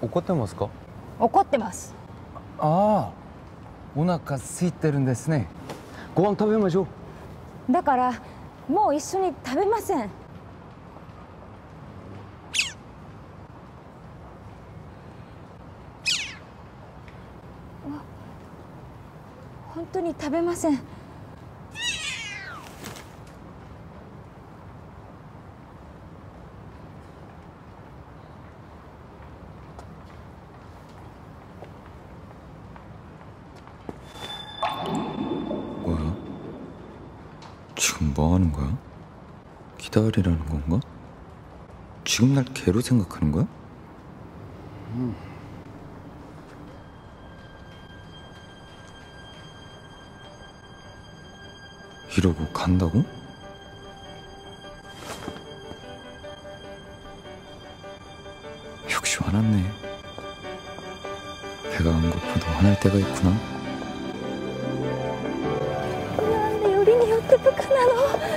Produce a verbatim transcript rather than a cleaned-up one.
怒ってますか？ 怒ってます。 ああ、お腹空いてるんですね。ご飯食べましょう。だからもう一緒に食べません。わ、本当に食べません。 뭐야? 지금 뭐 하는 거야? 기다리라는 건가? 지금 날 개로 생각하는 거야? 음. 이러고 간다고? 역시 화났네. 배가 안 고파도 화날 때가 있구나. なんでよりによって部下なの？